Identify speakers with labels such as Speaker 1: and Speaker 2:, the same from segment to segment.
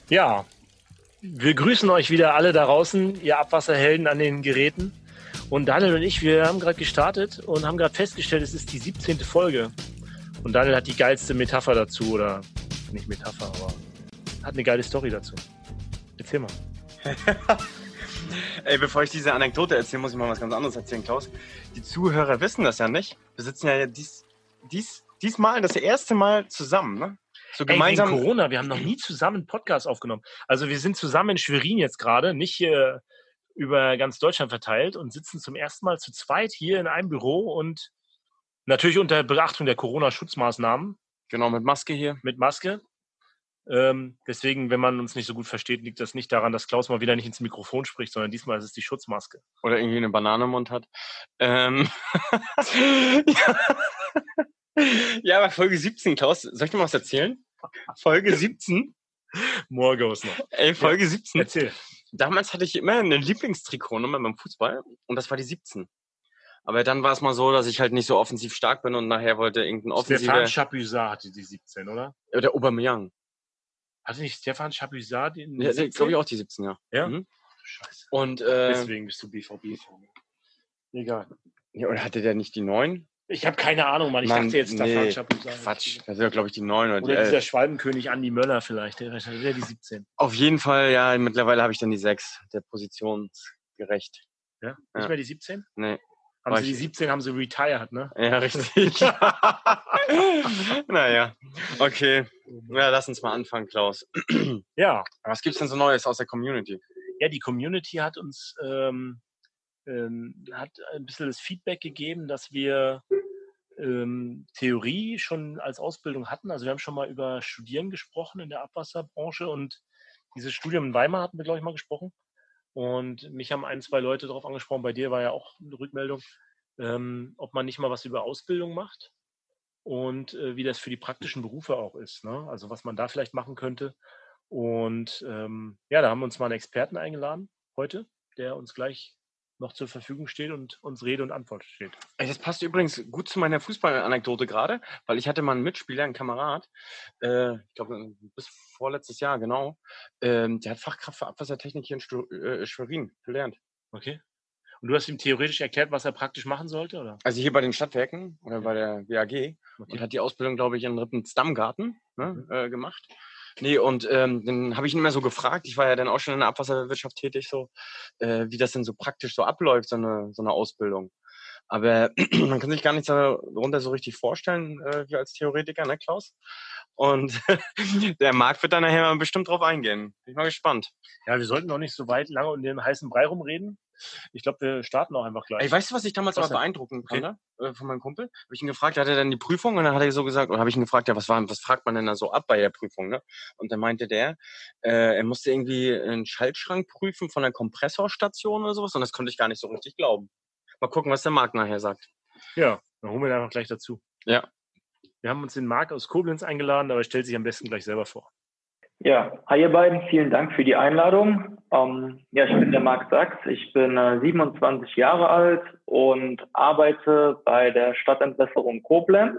Speaker 1: Ja, wir grüßen euch wieder alle da draußen, ihr Abwasserhelden an den Geräten. Und Daniel und ich, wir haben gerade gestartet und haben gerade festgestellt, es ist die 17. Folge. Und Daniel hat die geilste Metapher dazu, oder nicht Metapher, aber hat eine geile Story dazu. Erzähl mal.
Speaker 2: Ey, bevor ich diese Anekdote erzähle, muss ich mal was ganz anderes erzählen, Klaus. Die Zuhörer wissen das ja nicht. Wir sitzen ja diesmal das erste Mal zusammen, ne? So gemeinsam.
Speaker 1: Wegen Corona, wir haben noch nie zusammen einen Podcast aufgenommen. Also wir sind zusammen in Schwerin jetzt gerade, nicht hier über ganz Deutschland verteilt und sitzen zum ersten Mal zu zweit hier in einem Büro und natürlich unter Beachtung der Corona-Schutzmaßnahmen.
Speaker 2: Genau, mit Maske hier.
Speaker 1: Mit Maske. Deswegen, wenn man uns nicht so gut versteht, liegt das nicht daran, dass Klaus mal wieder nicht ins Mikrofon spricht, sondern diesmal ist es die Schutzmaske.
Speaker 2: Oder irgendwie eine Banane im Mund hat. Ja, aber Folge 17, Klaus, soll ich dir mal was erzählen? Folge 17?
Speaker 1: Morgos noch.
Speaker 2: Ey, Folge 17.
Speaker 1: Erzähl.
Speaker 2: Damals hatte ich immer eine Lieblingstrikotnummer beim Fußball und das war die 17. Aber dann war es mal so, dass ich halt nicht so offensiv stark bin und nachher wollte irgendein offensiver...
Speaker 1: Stefan Chapuisat hatte die 17, oder?
Speaker 2: Der Aubameyang.
Speaker 1: Hatte nicht Stefan Chapuisat die 17?
Speaker 2: Ja, glaube ich auch die 17, ja.
Speaker 1: Ja?
Speaker 2: Mhm.
Speaker 1: Scheiße.
Speaker 2: Und,
Speaker 1: deswegen bist du BVB-Fan. Egal.
Speaker 2: Ja, oder hatte der nicht die 9?
Speaker 1: Ich habe keine Ahnung, Mann. Ich dachte jetzt Stefan Chapuisat.
Speaker 2: Quatsch. Das ist ja, glaube ich, die 9.
Speaker 1: Oder dieser Schwalbenkönig Andi Möller vielleicht. Der die 17.
Speaker 2: Auf jeden Fall, ja. Mittlerweile habe ich dann die 6. Der positionsgerecht.
Speaker 1: Ja? Nicht mehr die 17?
Speaker 2: Nee.
Speaker 1: Haben sie die 17, haben sie retired, ne?
Speaker 2: Ja, richtig. Naja, okay. Ja, lass uns mal anfangen, Klaus.
Speaker 1: Ja.
Speaker 2: Was gibt's denn so Neues aus der Community?
Speaker 1: Ja, die Community hat uns hat ein bisschen das Feedback gegeben, dass wir Theorie schon als Ausbildung hatten. Also wir haben schon mal über Studieren gesprochen in der Abwasserbranche und dieses Studium in Weimar hatten wir, glaube ich, mal gesprochen. Und mich haben 1, 2 Leute darauf angesprochen, bei dir war ja auch eine Rückmeldung, ob man nicht mal was über Ausbildung macht und wie das für die praktischen Berufe auch ist, ne? Also was man da vielleicht machen könnte. Und ja, da haben wir uns mal einen Experten eingeladen heute, der uns gleich noch zur Verfügung steht und uns Rede und Antwort steht.
Speaker 2: Das passt übrigens gut zu meiner Fußballanekdote gerade, weil ich hatte mal einen Mitspieler, einen Kamerad, ich glaube bis vorletztes Jahr, genau, der hat Fachkraft für Abwassertechnik hier in Schwerin gelernt.
Speaker 1: Okay. Und du hast ihm theoretisch erklärt, was er praktisch machen sollte, oder?
Speaker 2: Also hier bei den Stadtwerken oder bei der WAG, okay. Und hat die Ausbildung, glaube ich, in Rippensdammgarten gemacht. Nee, und dann habe ich ihn immer so gefragt, ich war ja dann auch schon in der Abwasserwirtschaft tätig, so, wie das denn so praktisch so abläuft, so eine Ausbildung. Aber man kann sich gar nichts darunter so richtig vorstellen, wie als Theoretiker, ne, Klaus? Und der Marc wird da nachher mal bestimmt drauf eingehen. Bin ich mal gespannt.
Speaker 1: Ja, wir sollten noch nicht so weit lange um den heißen Brei rumreden. Ich glaube, wir starten auch einfach gleich.
Speaker 2: Ey, weißt du, was ich damals aber beeindruckend fand, von meinem Kumpel? Habe ich ihn gefragt, hatte er dann die Prüfung und dann hat er so gesagt, oder habe ich ihn gefragt, ja, was fragt man denn da so ab bei der Prüfung, ne? Und dann meinte der, er musste irgendwie einen Schaltschrank prüfen von einer Kompressorstation oder sowas und das konnte ich gar nicht so richtig glauben. Mal gucken, was der Marc nachher sagt.
Speaker 1: Ja, dann holen wir den einfach gleich dazu.
Speaker 2: Ja.
Speaker 1: Wir haben uns den Marc aus Koblenz eingeladen, aber er stellt sich am besten gleich selber vor.
Speaker 3: Ja, hi ihr beiden, vielen Dank für die Einladung. Ja, ich bin der Marc Sachs, ich bin 27 Jahre alt und arbeite bei der Stadtentwässerung Koblenz.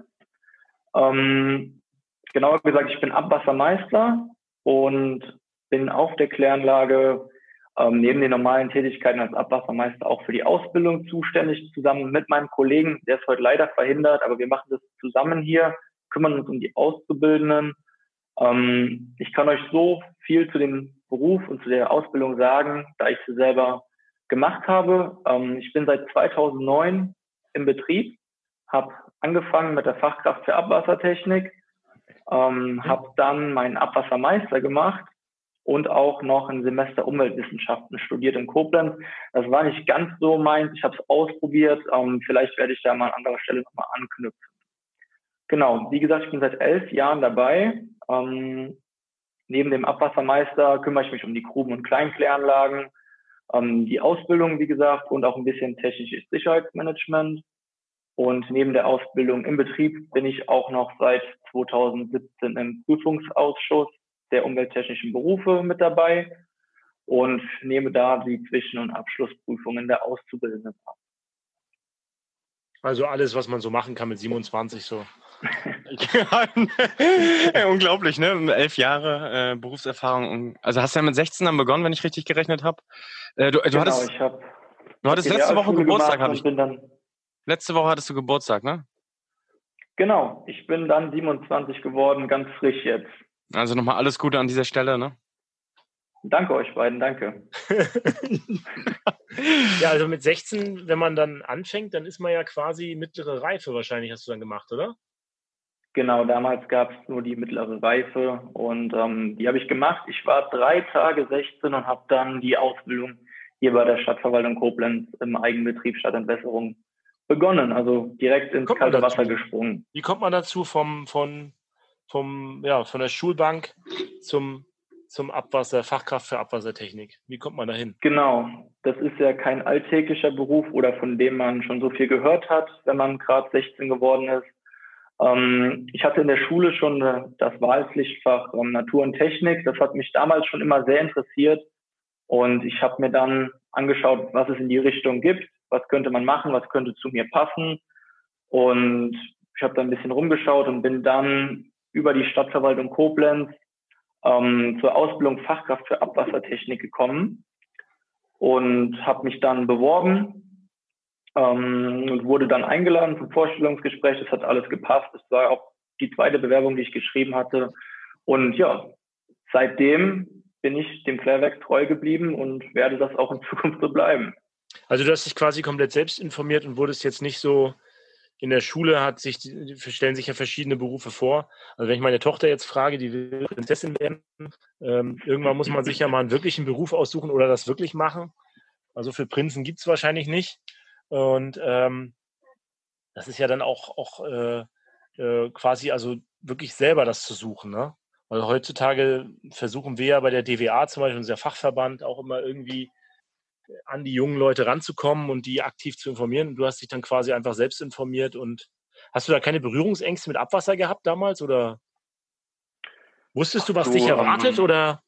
Speaker 3: Genauer gesagt, ich bin Abwassermeister und bin auf der Kläranlage neben den normalen Tätigkeiten als Abwassermeister auch für die Ausbildung zuständig, zusammen mit meinem Kollegen, der ist heute leider verhindert, aber wir machen das zusammen hier, kümmern uns um die Auszubildenden. Ich kann euch so viel zu dem Beruf und zu der Ausbildung sagen, da ich sie selber gemacht habe. Ich bin seit 2009 im Betrieb, habe angefangen mit der Fachkraft für Abwassertechnik, habe dann meinen Abwassermeister gemacht und auch noch ein Semester Umweltwissenschaften studiert in Koblenz. Das war nicht ganz so meins, ich habe es ausprobiert, vielleicht werde ich da mal an anderer Stelle nochmal anknüpfen. Genau, wie gesagt, ich bin seit 11 Jahren dabei. Neben dem Abwassermeister kümmere ich mich um die Gruben- und Kleinkläranlagen, die Ausbildung, wie gesagt, und auch ein bisschen technisches Sicherheitsmanagement. Und neben der Ausbildung im Betrieb bin ich auch noch seit 2017 im Prüfungsausschuss der umwelttechnischen Berufe mit dabei und nehme da die Zwischen- und Abschlussprüfungen der Auszubildenden ab.
Speaker 1: Also alles, was man so machen kann mit 27 so.
Speaker 2: Ja, unglaublich, ne? 11 Jahre Berufserfahrung. Also hast du ja mit 16 dann begonnen, wenn ich richtig gerechnet habe. Du
Speaker 3: Genau,
Speaker 2: hattest,
Speaker 3: ich habe
Speaker 2: du hattest letzte Woche
Speaker 3: Realschule
Speaker 2: Geburtstag,
Speaker 3: gemacht
Speaker 2: habe ich.
Speaker 3: und bin dann,
Speaker 2: Letzte Woche hattest du Geburtstag, ne?
Speaker 3: genau, ich bin dann 27 geworden, ganz frisch jetzt.
Speaker 2: Also nochmal alles Gute an dieser Stelle, ne?
Speaker 3: Danke euch beiden, danke.
Speaker 1: Ja, also mit 16, wenn man dann anfängt, dann ist man ja quasi mittlere Reife wahrscheinlich, hast du dann gemacht, oder?
Speaker 3: Genau, damals gab es nur die mittlere Reife und die habe ich gemacht. Ich war 3 Tage 16 und habe dann die Ausbildung hier bei der Stadtverwaltung Koblenz im Eigenbetrieb Stadtentwässerung begonnen, also direkt ins
Speaker 1: Kommt man
Speaker 3: kalte
Speaker 1: dazu?
Speaker 3: Wasser gesprungen.
Speaker 1: Wie kommt man dazu von der Schulbank zum Abwasser, Fachkraft für Abwassertechnik? Wie kommt man da hin?
Speaker 3: Genau, das ist ja kein alltäglicher Beruf oder von dem man schon so viel gehört hat, wenn man gerade 16 geworden ist. Ich hatte in der Schule schon das Wahlpflichtfach Natur und Technik. Das hat mich damals schon immer sehr interessiert. Und ich habe mir dann angeschaut, was es in die Richtung gibt. Was könnte man machen? Was könnte zu mir passen? Und ich habe dann ein bisschen rumgeschaut und bin dann über die Stadtverwaltung Koblenz zur Ausbildung Fachkraft für Abwassertechnik gekommen und habe mich dann beworben. Und wurde dann eingeladen zum Vorstellungsgespräch. Das hat alles gepasst. Das war auch die zweite Bewerbung, die ich geschrieben hatte. Und ja, seitdem bin ich dem Klärwerk treu geblieben und werde das auch in Zukunft so bleiben.
Speaker 1: Also du hast dich quasi komplett selbst informiert und wurdest jetzt nicht so, in der Schule stellen sich ja verschiedene Berufe vor. Also wenn ich meine Tochter jetzt frage, die will Prinzessin werden, irgendwann muss man sich ja mal einen wirklichen Beruf aussuchen oder das wirklich machen. Also für Prinzen gibt es wahrscheinlich nicht. Und das ist ja dann auch quasi also wirklich selber das zu suchen. Ne? Also heutzutage versuchen wir ja bei der DWA zum Beispiel, unser Fachverband, auch immer irgendwie an die jungen Leute ranzukommen und die aktiv zu informieren. Und du hast dich dann quasi einfach selbst informiert. Und hast du da keine Berührungsängste mit Abwasser gehabt damals? Oder wusstest du, was dich erwartet? Oder?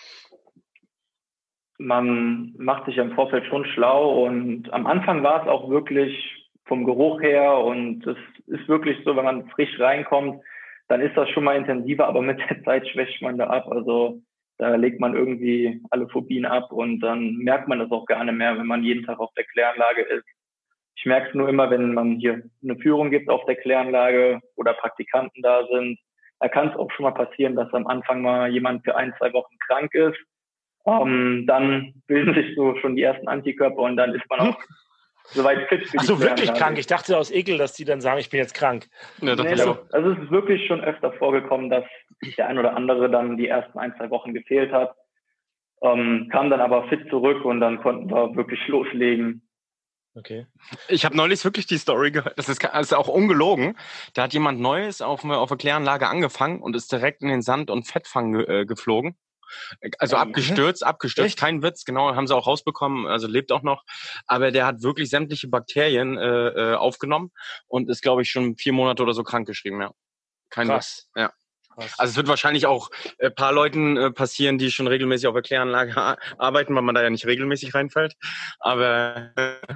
Speaker 3: Man macht sich im Vorfeld schon schlau und am Anfang war es auch wirklich vom Geruch her und es ist wirklich so, wenn man frisch reinkommt, dann ist das schon mal intensiver, aber mit der Zeit schwächt man da ab. Also da legt man irgendwie alle Phobien ab und dann merkt man das auch gar nicht mehr, wenn man jeden Tag auf der Kläranlage ist. Ich merke es nur immer, wenn man hier eine Führung gibt auf der Kläranlage oder Praktikanten da sind. Da kann es auch schon mal passieren, dass am Anfang mal jemand für 1, 2 Wochen krank ist. Dann bilden sich so schon die ersten Antikörper und dann ist man auch soweit fit für die
Speaker 1: Ach so, wirklich
Speaker 3: Kläranlage.
Speaker 1: krank? Ich dachte aus Ekel, dass die dann sagen, ich bin jetzt krank.
Speaker 2: Ja,
Speaker 3: Nee, also es ist wirklich schon öfter vorgekommen, dass der ein oder andere dann die ersten 1, 2 Wochen gefehlt hat, kam dann aber fit zurück und dann konnten wir wirklich loslegen.
Speaker 2: Okay. Ich habe neulich wirklich die Story gehört, das ist auch ungelogen. Da hat jemand Neues auf der Kläranlage angefangen und ist direkt in den Sand- und Fettfang geflogen. Also abgestürzt, echt? Kein Witz, genau, haben sie auch rausbekommen, also lebt auch noch. Aber der hat wirklich sämtliche Bakterien aufgenommen und ist, glaube ich, schon 4 Monate oder so krankgeschrieben, ja. Kein Witz. Ja. Krass. Also es wird wahrscheinlich auch ein paar Leuten passieren, die schon regelmäßig auf der Kläranlage arbeiten, weil man da ja nicht regelmäßig reinfällt. Aber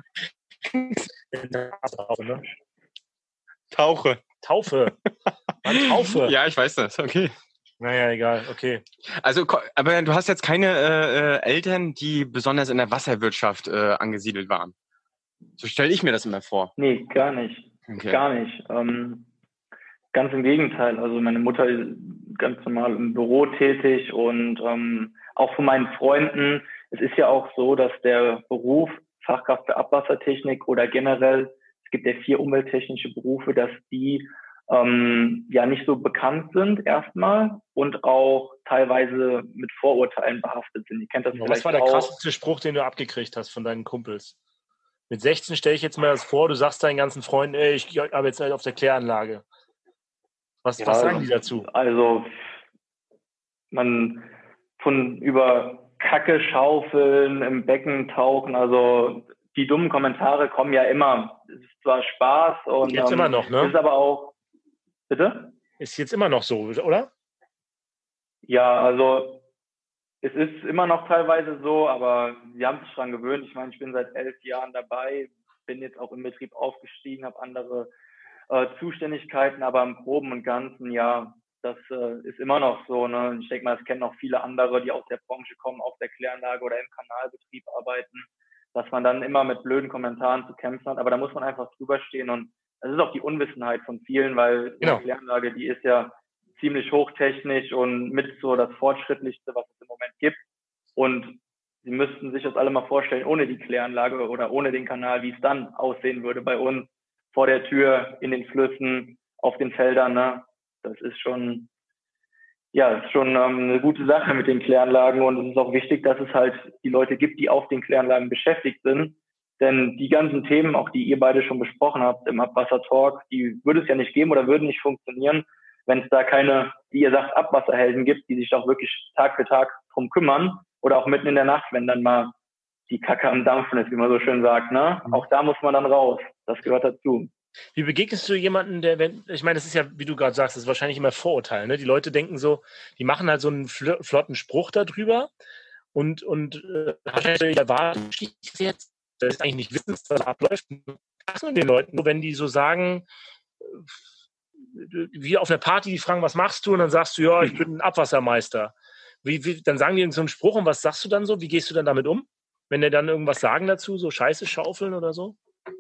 Speaker 2: Taufe.
Speaker 1: Taufe.
Speaker 2: Ja, ich weiß das, okay.
Speaker 1: Naja, egal, okay.
Speaker 2: Also, aber du hast jetzt keine Eltern, die besonders in der Wasserwirtschaft angesiedelt waren. So stelle ich mir das immer vor.
Speaker 3: Nee, gar nicht. Okay. Gar nicht. Ganz im Gegenteil. Also meine Mutter ist ganz normal im Büro tätig und auch von meinen Freunden. Es ist ja auch so, dass der Beruf Fachkraft für Abwassertechnik oder generell, es gibt ja 4 umwelttechnische Berufe, dass die ja nicht so bekannt sind erstmal und auch teilweise mit Vorurteilen behaftet sind. Ihr kennt das vielleicht.
Speaker 1: Was war der krasseste Spruch, den du abgekriegt hast von deinen Kumpels? Mit 16 stelle ich jetzt mal das vor, du sagst deinen ganzen Freunden, ey, ich arbeite jetzt halt auf der Kläranlage. Was sagen die dazu?
Speaker 3: Also man von über Kacke schaufeln, im Becken tauchen, also die dummen Kommentare kommen ja immer. Es ist zwar Spaß und
Speaker 1: jetzt immer noch, ne?
Speaker 3: Ist aber auch. Bitte?
Speaker 1: Ist jetzt immer noch so, oder?
Speaker 3: Ja, also es ist immer noch teilweise so, aber wir haben sich daran gewöhnt. Ich meine, ich bin seit 11 Jahren dabei, bin jetzt auch im Betrieb aufgestiegen, habe andere Zuständigkeiten, aber im Groben und Ganzen, ja, das ist immer noch so. Ne? Ich denke mal, das kennen auch viele andere, die aus der Branche kommen, auf der Kläranlage oder im Kanalbetrieb arbeiten, dass man dann immer mit blöden Kommentaren zu kämpfen hat. Aber da muss man einfach drüber stehen. Und das ist auch die Unwissenheit von vielen, weil die Kläranlage, die ist ja ziemlich hochtechnisch und mit so das Fortschrittlichste, was es im Moment gibt. Und Sie müssten sich das alle mal vorstellen, ohne die Kläranlage oder ohne den Kanal, wie es dann aussehen würde bei uns, vor der Tür, in den Flüssen, auf den Feldern. Ne? Das ist schon, ja, das ist schon eine gute Sache mit den Kläranlagen. Und es ist auch wichtig, dass es halt die Leute gibt, die auf den Kläranlagen beschäftigt sind. Denn die ganzen Themen, auch die ihr beide schon besprochen habt im Abwassertalk, die würde es ja nicht geben oder würden nicht funktionieren, wenn es da keine, wie ihr sagt, Abwasserhelden gibt, die sich doch wirklich Tag für Tag drum kümmern. Oder auch mitten in der Nacht, wenn dann mal die Kacke am Dampfen ist, wie man so schön sagt. Ne? Auch da muss man dann raus. Das gehört dazu.
Speaker 1: Wie begegnest du jemanden, ich meine, das ist ja, wie du gerade sagst, das ist wahrscheinlich immer Vorurteil. Ne? Die Leute denken so, die machen halt so einen flotten Spruch darüber und wahrscheinlich erwarten jetzt, das ist eigentlich nicht wissen, was da abläuft. Was sind den Leuten, nur wenn die so sagen, wie auf einer Party, die fragen, was machst du? Und dann sagst du, ja, ich bin ein Abwassermeister. Dann sagen die so einen Spruch und was sagst du dann so? Wie gehst du dann damit um? Wenn die dann irgendwas sagen dazu, so Scheiße schaufeln oder so?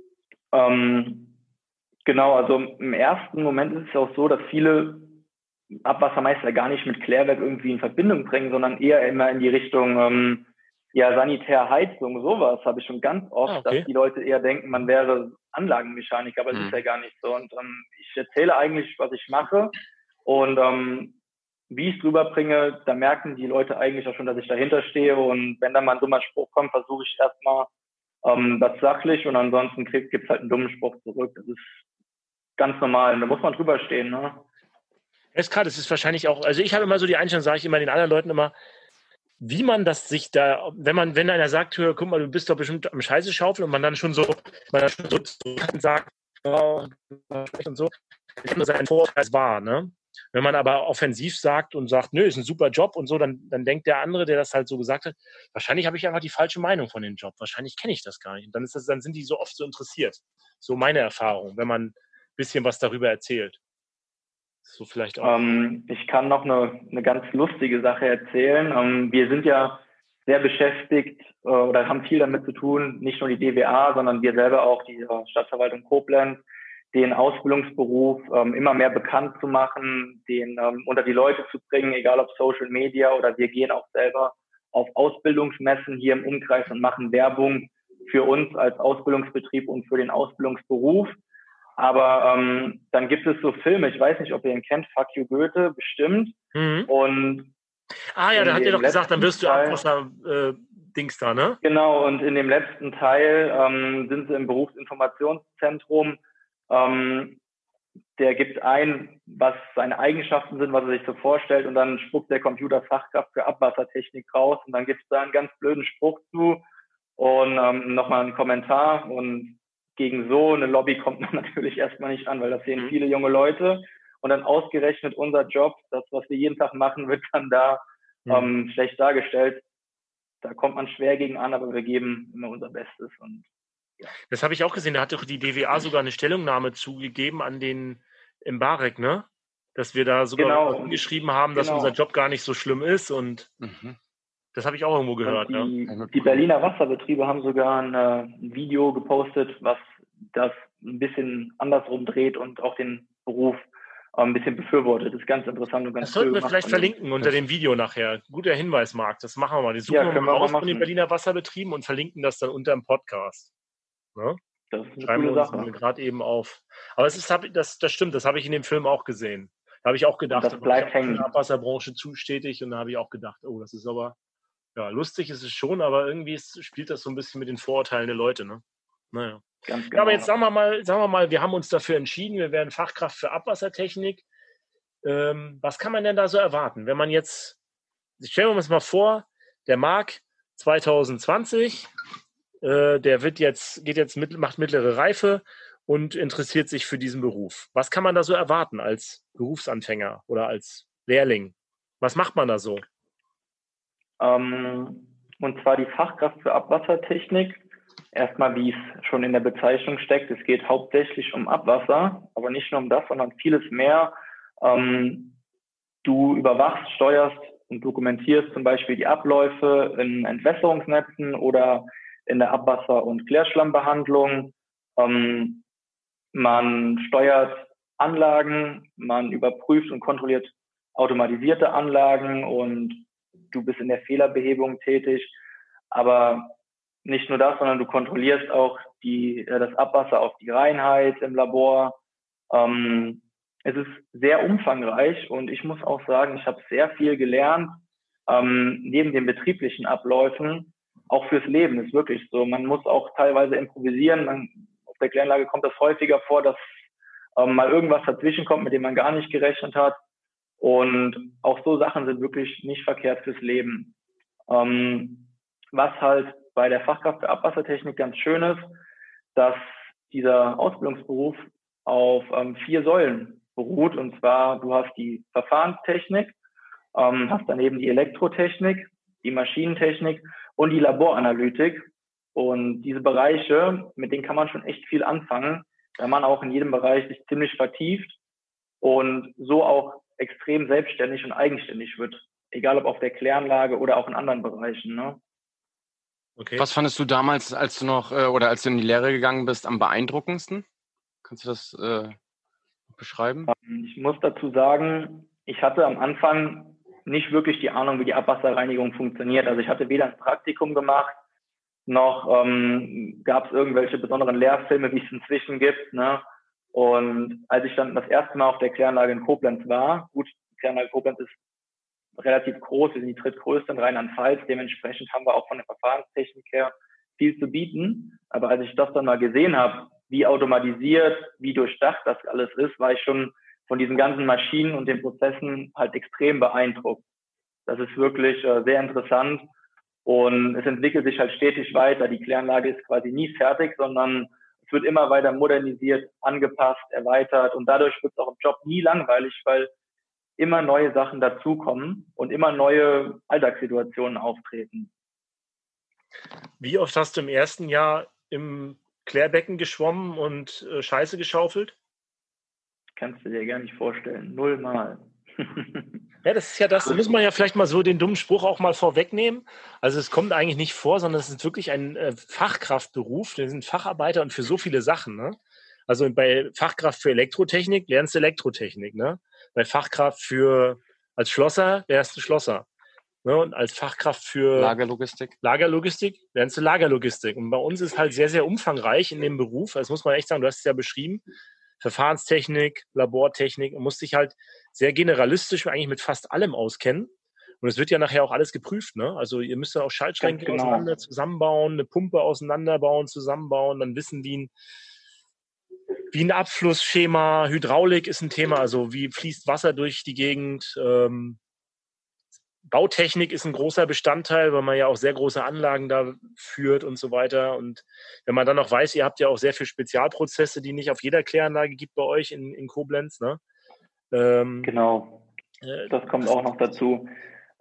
Speaker 3: Genau, also im ersten Moment ist es auch so, dass viele Abwassermeister gar nicht mit Klärwerk irgendwie in Verbindung bringen, sondern eher immer in die Richtung Sanitärheizung, sowas habe ich schon ganz oft, dass die Leute eher denken, man wäre Anlagenmechaniker, aber das ist ja gar nicht so. Und ich erzähle eigentlich, was ich mache und wie ich es drüber bringe, da merken die Leute eigentlich auch schon, dass ich dahinter stehe. Und wenn dann mal ein dummer Spruch kommt, versuche ich erstmal das sachlich und ansonsten gibt es halt einen dummen Spruch zurück. Das ist ganz normal und da muss man drüber stehen. Ne?
Speaker 1: Das ist wahrscheinlich auch, also ich habe immer so die Einstellung, sage ich immer den anderen Leuten immer, wie man das sich da, wenn einer sagt, hör, guck mal, du bist doch bestimmt am Scheiße schaufeln und man dann schon so sagt, oh, und so, sein Vorteil war, ne? Wenn man aber offensiv sagt und sagt, nö, ist ein super Job und so, dann denkt der andere, der das halt so gesagt hat, wahrscheinlich habe ich einfach die falsche Meinung von dem Job. Wahrscheinlich kenne ich das gar nicht. Und dann sind die so oft so interessiert. So meine Erfahrung, wenn man ein bisschen was darüber erzählt. So vielleicht auch.
Speaker 3: Ich kann noch eine ganz lustige Sache erzählen. Wir sind ja sehr beschäftigt oder haben viel damit zu tun, nicht nur die DWA, sondern wir selber auch, die Stadtverwaltung Koblenz, den Ausbildungsberuf immer mehr bekannt zu machen, den unter die Leute zu bringen, egal ob Social Media oder wir gehen auch selber auf Ausbildungsmessen hier im Umkreis und machen Werbung für uns als Ausbildungsbetrieb und für den Ausbildungsberuf. Aber dann gibt es so Filme, ich weiß nicht, ob ihr ihn kennt, Fuck You Goethe, bestimmt.
Speaker 1: Mhm.
Speaker 3: Und
Speaker 1: da hat er doch gesagt, dann wirst du Abwasser-Dings da, ne?
Speaker 3: Genau, und in dem letzten Teil sind sie im Berufsinformationszentrum. Der gibt ein, was seine Eigenschaften sind, was er sich so vorstellt, und dann spuckt der Computer Fachkraft für Abwassertechnik raus und dann gibt es da einen ganz blöden Spruch zu und nochmal einen Kommentar, und gegen so eine Lobby kommt man natürlich erstmal nicht an, weil das sehen viele junge Leute und dann ausgerechnet unser Job, das, was wir jeden Tag machen, wird dann da schlecht dargestellt. Da kommt man schwer gegen an, aber wir geben immer unser Bestes. Und ja.
Speaker 1: Das habe ich auch gesehen, da hat doch die DWA sogar eine Stellungnahme zugegeben an den Mbarek, ne? Dass wir da sogar geschrieben haben, dass unser Job gar nicht so schlimm ist, und das habe ich auch irgendwo gehört.
Speaker 3: Die Berliner Wasserbetriebe haben sogar ein Video gepostet, was das ein bisschen andersrum dreht und auch den Beruf ein bisschen befürwortet. Das ist ganz interessant und ganz
Speaker 1: Das sollten wir vielleicht verlinken unter dem Video nachher. Guter Hinweis, Marc. Das machen wir mal. Die suchen wir mal raus von den Berliner Wasserbetrieben und verlinken das dann unter dem Podcast. Ne?
Speaker 3: Das ist eine
Speaker 1: Schreiben
Speaker 3: coole
Speaker 1: wir uns
Speaker 3: Sache.
Speaker 1: gerade eben auf. Aber das stimmt, das habe ich in dem Film auch gesehen. Da habe ich auch gedacht,
Speaker 3: das bleibt hängen.
Speaker 1: In der Abwasserbranche stetig, und da habe ich auch gedacht, oh, das ist aber, ja, lustig ist es schon, aber irgendwie spielt das so ein bisschen mit den Vorurteilen der Leute, ne? Naja.
Speaker 3: Ganz genau.
Speaker 1: Ja, aber jetzt sagen wir mal, wir haben uns dafür entschieden, wir werden Fachkraft für Abwassertechnik. Was kann man denn da so erwarten? Wenn man jetzt, stellen wir uns mal vor, der Marc 2020, der macht mittlere Reife und interessiert sich für diesen Beruf. Was kann man da so erwarten als Berufsanfänger oder als Lehrling? Was macht man da so?
Speaker 3: Und zwar die Fachkraft für Abwassertechnik erstmal, wie es schon in der Bezeichnung steckt, es geht hauptsächlich um Abwasser, aber nicht nur um das, sondern vieles mehr. Du überwachst, steuerst und dokumentierst zum Beispiel die Abläufe in Entwässerungsnetzen oder in der Abwasser- und Klärschlammbehandlung. Man steuert Anlagen, man überprüft und kontrolliert automatisierte Anlagen und du bist in der Fehlerbehebung tätig. Aber nicht nur das, sondern du kontrollierst auch das Abwasser auf die Reinheit im Labor. Es ist sehr umfangreich und ich muss auch sagen, ich habe sehr viel gelernt, neben den betrieblichen Abläufen, auch fürs Leben. Ist wirklich so. Man muss auch teilweise improvisieren. Auf der Kläranlage kommt das häufiger vor, dass mal irgendwas dazwischen kommt, mit dem man gar nicht gerechnet hat. Und auch so Sachen sind wirklich nicht verkehrt fürs Leben. Was halt bei der Fachkraft für Abwassertechnik ganz schön ist, dass dieser Ausbildungsberuf auf 4 Säulen beruht. Und zwar, du hast die Verfahrenstechnik, hast daneben die Elektrotechnik, die Maschinentechnik und die Laboranalytik. Und diese Bereiche, mit denen kann man schon echt viel anfangen, da man auch in jedem Bereich sich ziemlich vertieft und so auch extrem selbstständig und eigenständig wird. Egal ob auf der Kläranlage oder auch in anderen Bereichen. Ne?
Speaker 2: Okay. Was fandest du damals, als du noch als du in die Lehre gegangen bist, am beeindruckendsten? Kannst du das beschreiben?
Speaker 3: Ich muss dazu sagen, ich hatte am Anfang nicht wirklich die Ahnung, wie die Abwasserreinigung funktioniert. Also ich hatte weder ein Praktikum gemacht, noch gab es irgendwelche besonderen Lehrfilme, wie es inzwischen gibt. Ne? Und als ich dann das erste Mal auf der Kläranlage in Koblenz war, gut, die Kläranlage Koblenz ist relativ groß, wir sind die drittgrößte in Rheinland-Pfalz, dementsprechend haben wir auch von der Verfahrenstechnik her viel zu bieten. Aber als ich das dann mal gesehen habe, wie automatisiert, wie durchdacht das alles ist, war ich schon von diesen ganzen Maschinen und den Prozessen halt extrem beeindruckt. Das ist wirklich sehr interessant und es entwickelt sich halt stetig weiter. Die Kläranlage ist quasi nie fertig, sondern es wird immer weiter modernisiert, angepasst, erweitert und dadurch wird es auch im Job nie langweilig, weil immer neue Sachen dazukommen und immer neue Alltagssituationen auftreten.
Speaker 1: Wie oft hast du im ersten Jahr im Klärbecken geschwommen und Scheiße geschaufelt?
Speaker 3: Kannst du dir gar nicht vorstellen. 0 Mal.
Speaker 1: Ja, das ist ja das, da muss man ja vielleicht mal so den dummen Spruch auch mal vorwegnehmen. Also es kommt eigentlich nicht vor, sondern es ist wirklich ein Fachkraftberuf. Wir sind Facharbeiter und für so viele Sachen. Ne? Also bei Fachkraft für Elektrotechnik lernst du Elektrotechnik. Ne? Bei Fachkraft als Schlosser lernst du Schlosser. Ne? Und als Fachkraft für Lagerlogistik lernst du Lagerlogistik. Und bei uns ist halt sehr, sehr umfangreich in dem Beruf. Das muss man echt sagen, du hast es ja beschrieben. Verfahrenstechnik, Labortechnik. Man muss sich halt sehr generalistisch eigentlich mit fast allem auskennen. Und es wird ja nachher auch alles geprüft. Ne? Also ihr müsst ja auch Schaltschränke auseinander zusammenbauen, eine Pumpe auseinanderbauen, zusammenbauen, dann wissen, wie ein Abflussschema, Hydraulik ist ein Thema, also wie fließt Wasser durch die Gegend. Bautechnik ist ein großer Bestandteil, weil man ja auch sehr große Anlagen da führt und so weiter. Und wenn man dann noch weiß, ihr habt ja auch sehr viele Spezialprozesse, die nicht auf jeder Kläranlage gibt bei euch in Koblenz. Ne?
Speaker 3: Genau, das kommt auch noch dazu.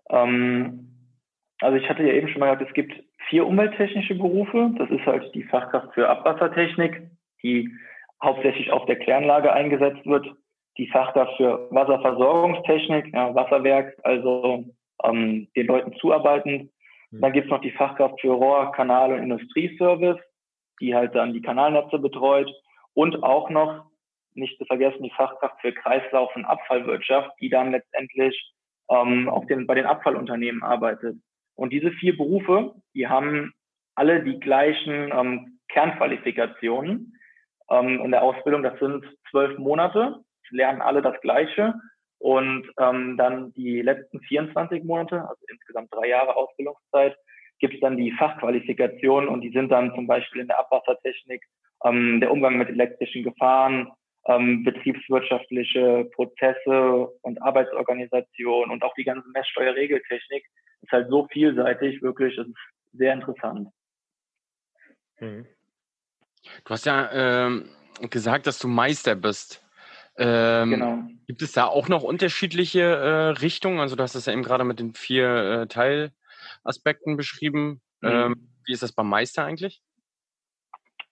Speaker 3: Also ich hatte ja eben schon mal gesagt, es gibt 4 umwelttechnische Berufe. Das ist halt die Fachkraft für Abwassertechnik, die hauptsächlich auf der Kläranlage eingesetzt wird. Die Fachkraft für Wasserversorgungstechnik, ja, Wasserwerk, also den Leuten zuarbeiten. Dann gibt es noch die Fachkraft für Rohr-, Kanal- und Industrieservice, die halt dann die Kanalnetze betreut. Und auch noch, nicht zu vergessen, die Fachkraft für Kreislauf- und Abfallwirtschaft, die dann letztendlich bei den Abfallunternehmen arbeitet. Und diese 4 Berufe, die haben alle die gleichen Kernqualifikationen in der Ausbildung. Das sind 12 Monate, lernen alle das Gleiche. Und dann die letzten 24 Monate, also insgesamt 3 Jahre Ausbildungszeit, gibt es dann die Fachqualifikationen und die sind dann zum Beispiel in der Abwassertechnik, der Umgang mit elektrischen Gefahren, betriebswirtschaftliche Prozesse und Arbeitsorganisation und auch die ganze Messsteuerregeltechnik ist halt so vielseitig, wirklich, es ist sehr interessant.
Speaker 2: Du hast ja gesagt, dass du Meister bist. Genau. Gibt es da auch noch unterschiedliche Richtungen? Also du hast das ja eben gerade mit den 4 Teilaspekten beschrieben. Wie ist das beim Meister eigentlich?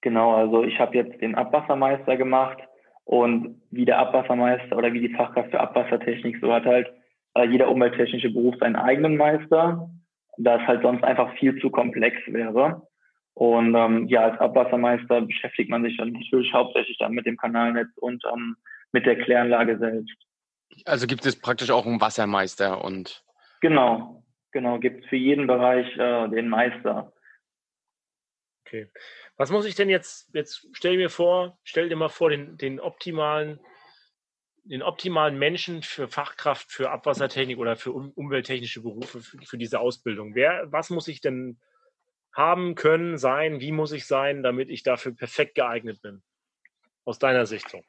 Speaker 3: Genau, also ich habe jetzt den Abwassermeister gemacht und wie der Abwassermeister oder wie die Fachkraft für Abwassertechnik, so hat halt jeder umwelttechnische Beruf seinen eigenen Meister, da es halt sonst einfach viel zu komplex wäre. Und ja, als Abwassermeister beschäftigt man sich dann natürlich hauptsächlich dann mit dem Kanalnetz und mit der Kläranlage selbst.
Speaker 2: Also gibt es praktisch auch einen Wassermeister und...
Speaker 3: Genau, gibt es für jeden Bereich den Meister.
Speaker 1: Okay. Was muss ich denn jetzt stell dir mal vor, den optimalen Menschen für Fachkraft, für Abwassertechnik oder für umwelttechnische Berufe, für diese Ausbildung. Was muss ich denn haben, können, sein? Wie muss ich sein, damit ich dafür perfekt geeignet bin? Aus deiner Sicht so.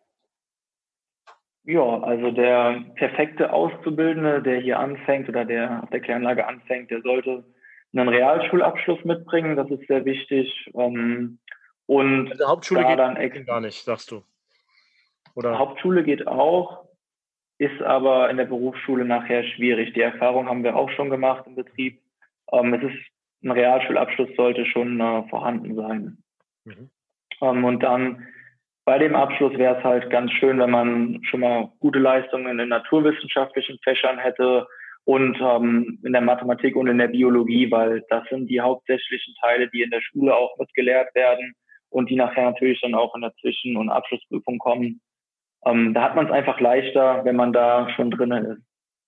Speaker 3: Ja, also der perfekte Auszubildende, der hier anfängt oder der auf der Kläranlage anfängt, der sollte einen Realschulabschluss mitbringen. Das ist sehr wichtig. Und
Speaker 1: also Hauptschule geht dann gar nicht, sagst du? Oder?
Speaker 3: Hauptschule geht auch, ist aber in der Berufsschule nachher schwierig. Die Erfahrung haben wir auch schon gemacht im Betrieb. Es ist ein Realschulabschluss sollte schon vorhanden sein. Mhm. Und dann bei dem Abschluss wäre es halt ganz schön, wenn man schon mal gute Leistungen in den naturwissenschaftlichen Fächern hätte und in der Mathematik und in der Biologie, weil das sind die hauptsächlichen Teile, die in der Schule auch mitgelehrt werden und die nachher natürlich dann auch in der Zwischen- und Abschlussprüfung kommen. Da hat man es einfach leichter, wenn man da schon drinnen ist.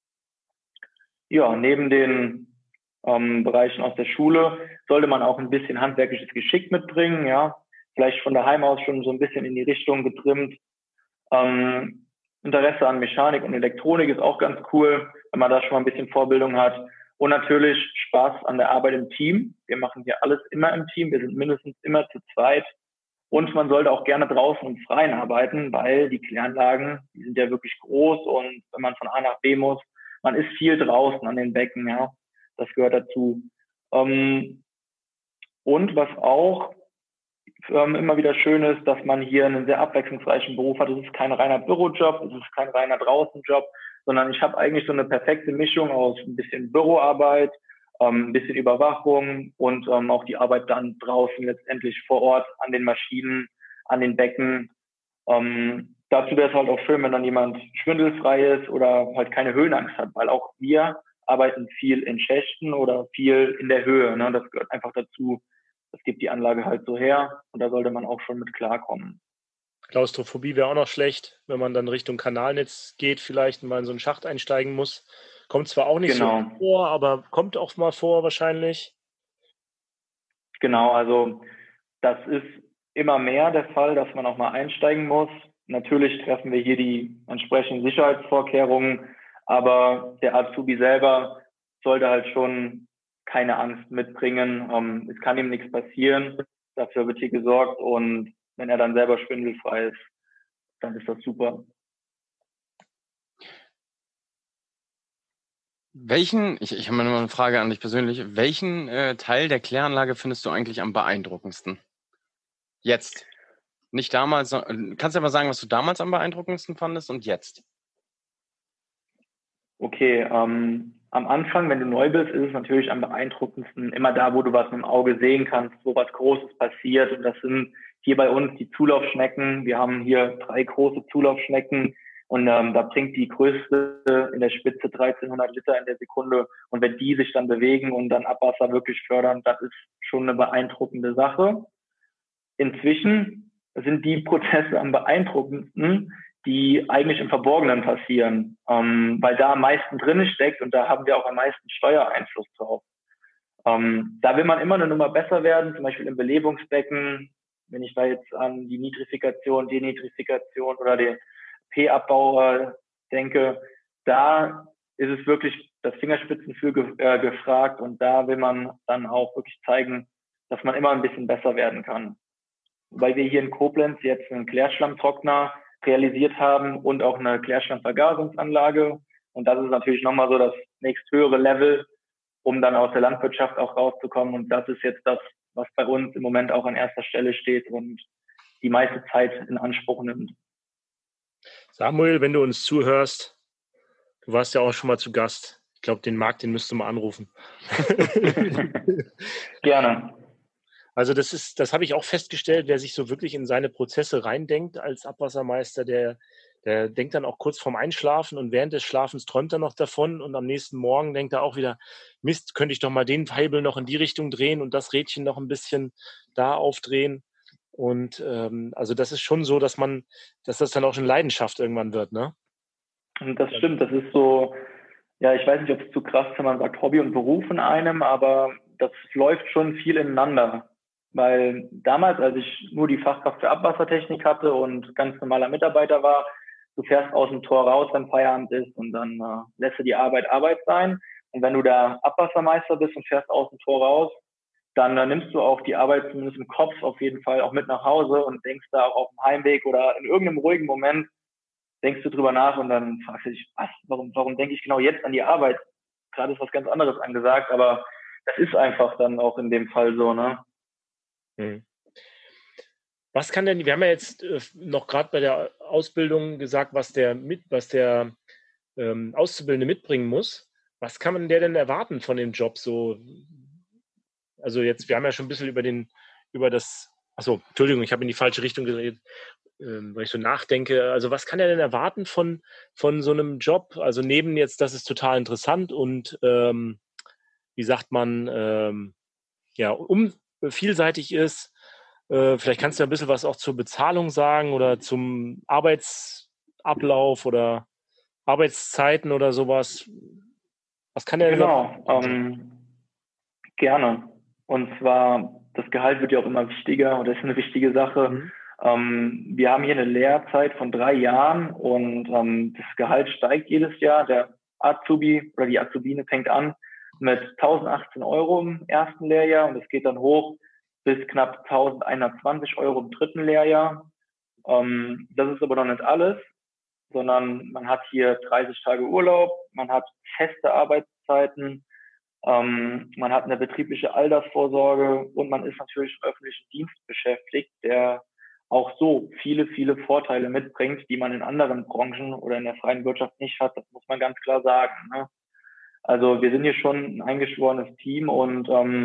Speaker 3: Ja, neben den Bereichen aus der Schule sollte man auch ein bisschen handwerkliches Geschick mitbringen, ja. Vielleicht von daheim aus schon so ein bisschen in die Richtung getrimmt. Interesse an Mechanik und Elektronik ist auch ganz cool, wenn man da schon mal ein bisschen Vorbildung hat. Und natürlich Spaß an der Arbeit im Team. Wir machen hier alles immer im Team. Wir sind mindestens immer zu zweit. Und man sollte auch gerne draußen im Freien arbeiten, weil die Kläranlagen, die sind ja wirklich groß. Und wenn man von A nach B muss, man ist viel draußen an den Becken, ja. Das gehört dazu. Und was auch immer wieder schön ist, dass man hier einen sehr abwechslungsreichen Beruf hat. Es ist kein reiner Bürojob, es ist kein reiner Draußenjob, sondern ich habe eigentlich so eine perfekte Mischung aus ein bisschen Büroarbeit, ein bisschen Überwachung und auch die Arbeit dann draußen letztendlich vor Ort an den Maschinen, an den Becken. Dazu wäre es halt auch schön, wenn dann jemand schwindelfrei ist oder halt keine Höhenangst hat, weil auch wir arbeiten viel in Schächten oder viel in der Höhe. Ne? Das gehört einfach dazu. Das gibt die Anlage halt so her und da sollte man auch schon mit klarkommen.
Speaker 1: Klaustrophobie wäre auch noch schlecht, wenn man dann Richtung Kanalnetz geht, vielleicht mal in so einen Schacht einsteigen muss. Kommt zwar auch nicht so vor, aber kommt auch mal vor wahrscheinlich.
Speaker 3: Genau, also das ist immer mehr der Fall, dass man auch mal einsteigen muss. Natürlich treffen wir hier die entsprechenden Sicherheitsvorkehrungen, aber der Azubi selber sollte halt schon keine Angst mitbringen. Es kann ihm nichts passieren. Dafür wird hier gesorgt. Und wenn er dann selber schwindelfrei ist, dann ist das super.
Speaker 2: Ich habe mal noch eine Frage an dich persönlich. Welchen Teil der Kläranlage findest du eigentlich am beeindruckendsten? Jetzt. Nicht damals. Kannst du aber sagen, was du damals am beeindruckendsten fandest und jetzt?
Speaker 3: Okay, am Anfang, wenn du neu bist, ist es natürlich am beeindruckendsten immer da, wo du was mit dem Auge sehen kannst, wo was Großes passiert. Und das sind hier bei uns die Zulaufschnecken. Wir haben hier 3 große Zulaufschnecken und da bringt die größte in der Spitze 1300 Liter in der Sekunde. Und wenn die sich dann bewegen und dann Abwasser wirklich fördern, das ist schon eine beeindruckende Sache. Inzwischen sind die Prozesse am beeindruckendsten, die eigentlich im Verborgenen passieren, weil da am meisten drin steckt und da haben wir auch am meisten Steuereinfluss drauf. Da will man immer eine Nummer besser werden, zum Beispiel im Belebungsbecken, wenn ich da jetzt an die Nitrifikation, Denitrifikation oder den P-Abbau denke, da ist es wirklich das Fingerspitzengefühl gefragt und da will man dann auch wirklich zeigen, dass man immer ein bisschen besser werden kann. Weil wir hier in Koblenz jetzt einen Klärschlammtrockner realisiert haben und auch eine Klärschlammvergasungsanlage. Und das ist natürlich nochmal so das nächsthöhere Level, um dann aus der Landwirtschaft auch rauszukommen. Und das ist jetzt das, was bei uns im Moment auch an erster Stelle steht und die meiste Zeit in Anspruch nimmt.
Speaker 1: Samuel, wenn du uns zuhörst, du warst ja auch schon mal zu Gast. Ich glaube, den Marc, den müsst du mal anrufen.
Speaker 3: Gerne.
Speaker 1: Also das habe ich auch festgestellt, wer sich so wirklich in seine Prozesse reindenkt als Abwassermeister, der denkt dann auch kurz vorm Einschlafen und während des Schlafens träumt er noch davon und am nächsten Morgen denkt er auch wieder, Mist, könnte ich doch mal den Hebel noch in die Richtung drehen und das Rädchen noch ein bisschen da aufdrehen. Und also das ist schon so, dass das dann auch schon Leidenschaft irgendwann wird, ne?
Speaker 3: Und das stimmt, das ist so, ja, ich weiß nicht, ob es zu krass ist, wenn man sagt Hobby und Beruf in einem, aber das läuft schon viel ineinander. Weil damals, als ich nur die Fachkraft für Abwassertechnik hatte und ganz normaler Mitarbeiter war, du fährst aus dem Tor raus, wenn Feierabend ist und dann lässt du die Arbeit Arbeit sein. Und wenn du da Abwassermeister bist und fährst aus dem Tor raus, dann nimmst du auch die Arbeit zumindest im Kopf auf jeden Fall auch mit nach Hause und denkst da auch auf dem Heimweg oder in irgendeinem ruhigen Moment denkst du drüber nach und dann fragst du dich, warum denke ich genau jetzt an die Arbeit? Gerade ist was ganz anderes angesagt, aber das ist einfach dann auch in dem Fall so, ne?
Speaker 1: Mhm. Was kann denn, wir haben ja jetzt noch gerade bei der Ausbildung gesagt, was der Auszubildende mitbringen muss. Was kann man der denn erwarten von dem Job so? Also jetzt, wir haben ja schon ein bisschen Entschuldigung, ich habe in die falsche Richtung geredet, weil ich so nachdenke. Also was kann er denn erwarten von so einem Job? Also neben jetzt, das ist total interessant und wie sagt man, vielseitig ist. Vielleicht kannst du ja ein bisschen was auch zur Bezahlung sagen oder zum Arbeitsablauf oder Arbeitszeiten oder sowas. Was kann er
Speaker 3: Genau, gerne. Und zwar, das Gehalt wird ja auch immer wichtiger und das ist eine wichtige Sache. Wir haben hier eine Lehrzeit von 3 Jahren und das Gehalt steigt jedes Jahr. Der Azubi oder die Azubine fängt an mit 1.018 Euro im ersten Lehrjahr und es geht dann hoch bis knapp 1.120 Euro im dritten Lehrjahr. Das ist aber noch nicht alles, sondern man hat hier 30 Tage Urlaub, man hat feste Arbeitszeiten, man hat eine betriebliche Altersvorsorge und man ist natürlich im öffentlichen Dienst beschäftigt, der auch so viele, viele Vorteile mitbringt, die man in anderen Branchen oder in der freien Wirtschaft nicht hat. Das muss man ganz klar sagen, ne? Also wir sind hier schon ein eingeschworenes Team und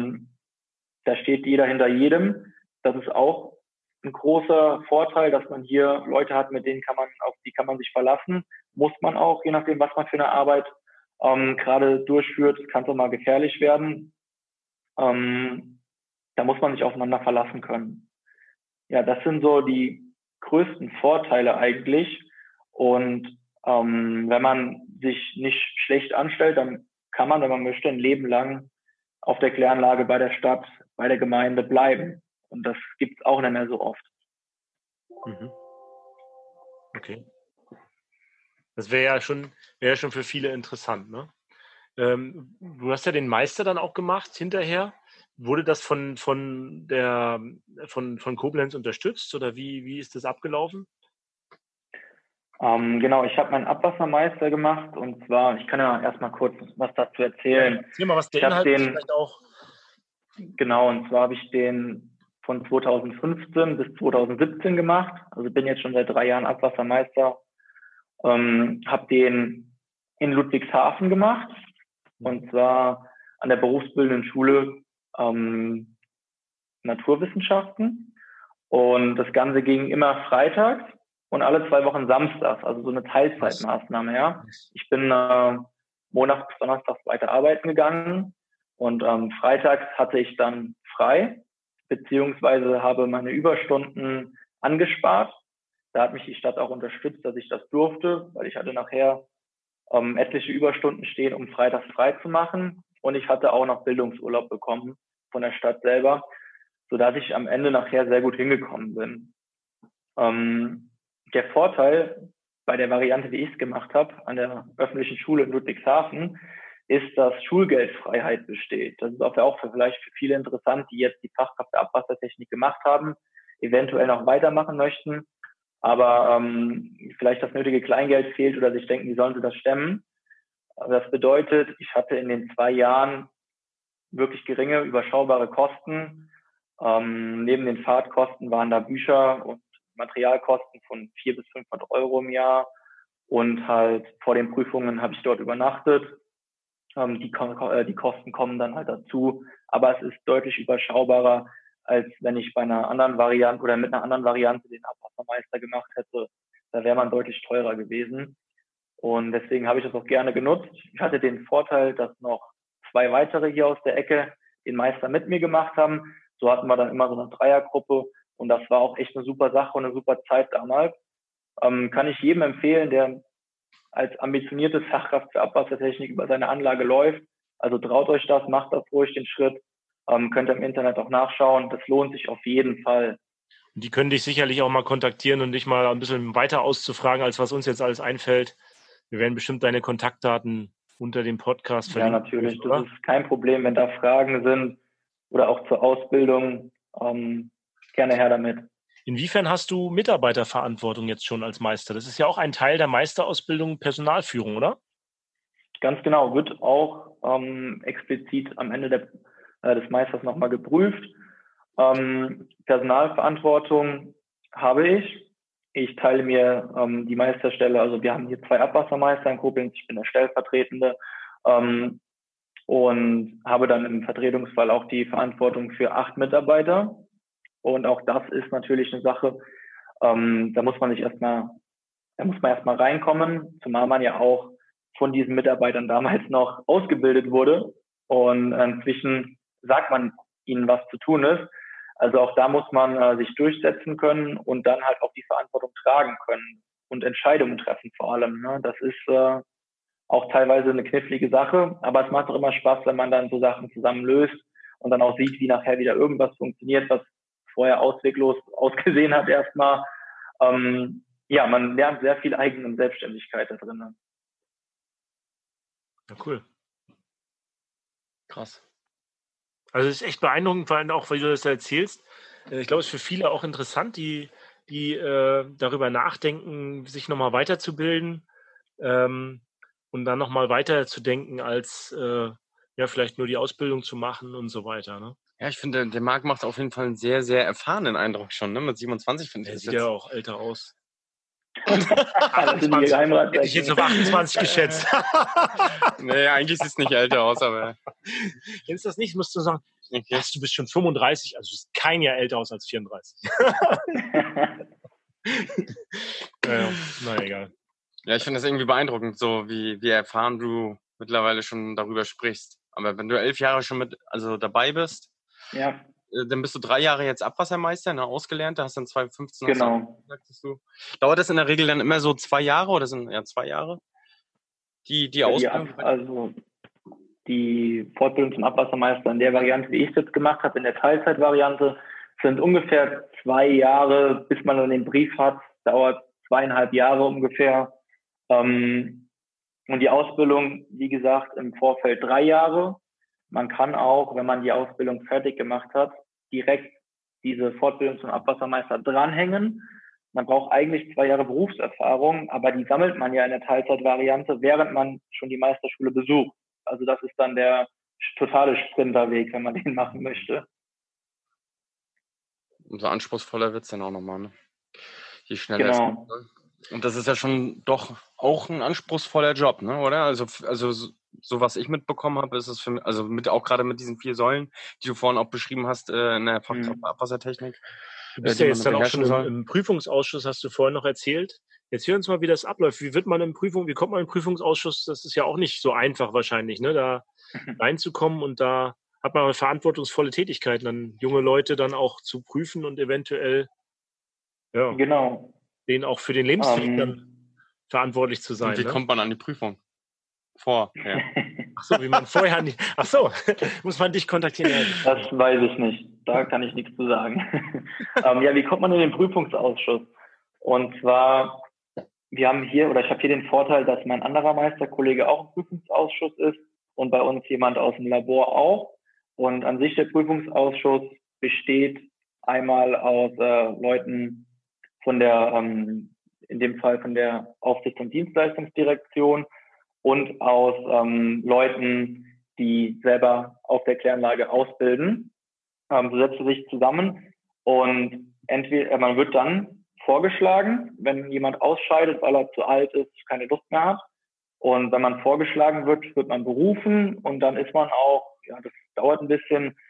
Speaker 3: da steht jeder hinter jedem. Das ist auch ein großer Vorteil, dass man hier Leute hat, auf die kann man sich verlassen. Muss man auch, je nachdem, was man für eine Arbeit gerade durchführt. Es kann auch mal gefährlich werden. Da muss man sich aufeinander verlassen können. Ja, das sind so die größten Vorteile eigentlich. Und wenn man sich nicht schlecht anstellt, dann kann man, wenn man möchte, ein Leben lang auf der Kläranlage bei der Stadt, bei der Gemeinde bleiben. Und das gibt es auch nicht mehr so oft.
Speaker 1: Mhm. Okay. Das wäre ja schon für viele interessant, ne? Du hast ja den Meister dann auch gemacht hinterher. Wurde das von Koblenz unterstützt oder wie ist das abgelaufen?
Speaker 3: Genau, ich habe meinen Abwassermeister gemacht und zwar, ich kann ja erstmal kurz was dazu erzählen.
Speaker 1: Ja, erzähl mal, was der Inhalt ist vielleicht auch.
Speaker 3: Genau, und zwar habe ich den von 2015 bis 2017 gemacht. Also bin jetzt schon seit 3 Jahren Abwassermeister. Habe den in Ludwigshafen gemacht und zwar an der berufsbildenden Schule Naturwissenschaften. Und das Ganze ging immer freitags und alle 2 Wochen samstags, also so eine Teilzeitmaßnahme, ja. Ich bin montags bis donnerstags weiter arbeiten gegangen und freitags hatte ich dann frei, beziehungsweise habe meine Überstunden angespart. Da hat mich die Stadt auch unterstützt, dass ich das durfte, weil ich hatte nachher etliche Überstunden stehen, um freitags frei zu machen. Und ich hatte auch noch Bildungsurlaub bekommen von der Stadt selber, sodass ich am Ende nachher sehr gut hingekommen bin. Der Vorteil bei der Variante, wie ich es gemacht habe, an der öffentlichen Schule in Ludwigshafen, ist, dass Schulgeldfreiheit besteht. Das ist auch vielleicht für viele interessant, die jetzt die Fachkraft der Abwassertechnik gemacht haben, eventuell noch weitermachen möchten, aber vielleicht das nötige Kleingeld fehlt oder sich denken, wie sollen sie das stemmen. Das bedeutet, ich hatte in den 2 Jahren wirklich geringe, überschaubare Kosten. Neben den Fahrtkosten waren da Bücher und Materialkosten von 400 bis 500 Euro im Jahr. Und halt vor den Prüfungen habe ich dort übernachtet. Die Kosten kommen dann halt dazu. Aber es ist deutlich überschaubarer als wenn ich bei einer anderen Variante oder mit einer anderen Variante den Abwassermeister gemacht hätte. Da wäre man deutlich teurer gewesen. Und deswegen habe ich das auch gerne genutzt. Ich hatte den Vorteil, dass noch 2 weitere hier aus der Ecke den Meister mit mir gemacht haben. So hatten wir dann immer so eine Dreiergruppe. Und das war auch echt eine super Sache und eine super Zeit damals. Kann ich jedem empfehlen, der als ambitioniertes Fachkraft für Abwassertechnik über seine Anlage läuft. Also traut euch das, macht das ruhig den Schritt. Könnt ihr im Internet auch nachschauen. Das lohnt sich auf jeden Fall.
Speaker 1: Die können dich sicherlich auch mal kontaktieren und dich mal ein bisschen weiter auszufragen, als was uns jetzt alles einfällt. Wir werden bestimmt deine Kontaktdaten unter dem Podcast verlinken.
Speaker 3: Ja, natürlich. Das ist kein Problem, wenn da Fragen sind oder auch zur Ausbildung. Gerne her damit.
Speaker 1: Inwiefern hast du Mitarbeiterverantwortung jetzt schon als Meister? Das ist ja auch ein Teil der Meisterausbildung Personalführung, oder?
Speaker 3: Ganz genau, wird auch explizit am Ende des Meisters nochmal geprüft. Personalverantwortung habe ich. Ich teile mir die Meisterstelle, also wir haben hier 2 Abwassermeister in Koblenz, ich bin der Stellvertretende und habe dann im Vertretungsfall auch die Verantwortung für 8 Mitarbeiter. Und auch das ist natürlich eine Sache, da muss man erstmal reinkommen, zumal man ja auch von diesen Mitarbeitern damals noch ausgebildet wurde. Und inzwischen sagt man ihnen, was zu tun ist. Also auch da muss man sich durchsetzen können und dann halt auch die Verantwortung tragen können und Entscheidungen treffen vor allem. Ne? Das ist auch teilweise eine knifflige Sache, aber es macht auch immer Spaß, wenn man dann so Sachen zusammen löst und dann auch sieht, wie nachher wieder irgendwas funktioniert, was vorher ausweglos ausgesehen hat erstmal. Ja, man lernt sehr viel eigene Selbstständigkeit da drin.
Speaker 1: Ja, cool.
Speaker 2: Krass.
Speaker 1: Also es ist echt beeindruckend, vor allem auch, weil du das erzählst. Ich glaube, es ist für viele auch interessant, die darüber nachdenken, sich nochmal weiterzubilden und dann nochmal weiterzudenken, als vielleicht nur die Ausbildung zu machen und so weiter. Ne?
Speaker 2: Ja, ich finde, der Marc macht auf jeden Fall einen sehr, sehr erfahrenen Eindruck schon. Ne? Mit 27 finde ich
Speaker 1: Der
Speaker 2: das
Speaker 1: sieht
Speaker 2: jetzt.
Speaker 1: ja auch älter aus.
Speaker 3: 28,
Speaker 1: hätte ich jetzt auf 28 geschätzt.
Speaker 2: Nee, eigentlich sieht es nicht älter aus, aber...
Speaker 1: Kennst du das nicht? Musst du sagen,
Speaker 2: Okay.
Speaker 1: du bist schon 35, also du bist kein Jahr älter aus als 34. Na egal.
Speaker 2: Ja, ich finde das irgendwie beeindruckend, so wie erfahren du mittlerweile schon darüber sprichst. Aber wenn du 11 Jahre schon dabei bist,
Speaker 3: ja.
Speaker 2: Dann bist du 3 Jahre jetzt Abwassermeister, ne, ausgelernt, da hast dann 2015
Speaker 3: Genau.
Speaker 2: sagtest du. Dauert das in der Regel dann immer so 2 Jahre oder sind 2 Jahre? Die Ausbildung?
Speaker 3: Also die Fortbildung zum Abwassermeister in der Variante, wie ich es jetzt gemacht habe, in der Teilzeitvariante, sind ungefähr 2 Jahre, bis man dann den Brief hat, dauert 2,5 Jahre ungefähr. Und die Ausbildung, wie gesagt, im Vorfeld 3 Jahre. Man kann auch, wenn man die Ausbildung fertig gemacht hat, direkt diese Fortbildung zum Abwassermeister dranhängen. Man braucht eigentlich 2 Jahre Berufserfahrung, aber die sammelt man ja in der Teilzeitvariante, während man schon die Meisterschule besucht. Also das ist dann der totale Sprinterweg, wenn man den machen möchte.
Speaker 2: Umso anspruchsvoller wird es dann auch nochmal, ne? Je schneller es geht. Und das ist ja schon doch auch ein anspruchsvoller Job, ne? Oder? Also so was ich mitbekommen habe, ist es für mich, also auch gerade mit diesen 4 Säulen, die du vorhin auch beschrieben hast, in der Fachkraft Abwassertechnik.
Speaker 1: Du bist ja jetzt dann auch schon im Prüfungsausschuss, hast du vorhin noch erzählt. Erzähl uns mal, wie das abläuft. Wie kommt man im Prüfungsausschuss? Das ist ja auch nicht so einfach wahrscheinlich, ne? Da reinzukommen und da hat man verantwortungsvolle Tätigkeiten, dann junge Leute dann auch zu prüfen und eventuell denen auch für den Lebensweg dann verantwortlich zu sein.
Speaker 2: Und wie kommt man an die Prüfung? Ja.
Speaker 1: Achso, wie man vorher nicht. Achso, muss man dich kontaktieren?
Speaker 3: Das weiß ich nicht. Da kann ich nichts zu sagen. Wie kommt man in den Prüfungsausschuss? Und zwar, ich habe hier den Vorteil, dass mein anderer Meisterkollege auch im Prüfungsausschuss ist und bei uns jemand aus dem Labor auch. Und an sich der Prüfungsausschuss besteht einmal aus Leuten von der, in dem Fall von der Aufsichts- und Dienstleistungsdirektion und aus Leuten, die selber auf der Kläranlage ausbilden. So setzen sich zusammen und entweder man wird dann vorgeschlagen, wenn jemand ausscheidet, weil er zu alt ist, keine Lust mehr hat. Und wenn man vorgeschlagen wird, wird man berufen und dann ist man auch, das dauert ein bisschen,